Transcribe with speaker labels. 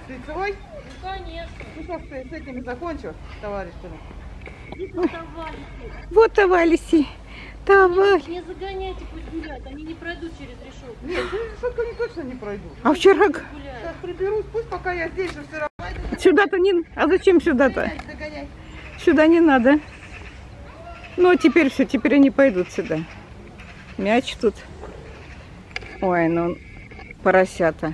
Speaker 1: Ты свой?
Speaker 2: Ну, конечно.
Speaker 1: Ну, сейчас ты с этими закончу, товарищами.
Speaker 3: Вот товарищи. Товарищ.
Speaker 2: Не загоняйте, пусть гулять, они не пройдут через решетку.
Speaker 1: Нет, через решетку они точно не пройдут.
Speaker 3: А вчера
Speaker 1: Сейчас приберусь, пусть пока я здесь же все равно.
Speaker 3: сюда-то не... А зачем сюда-то?
Speaker 1: Догоняй.
Speaker 3: Сюда не надо. Ну, а теперь все, теперь они пойдут сюда. Мяч тут. Ой, ну, поросята.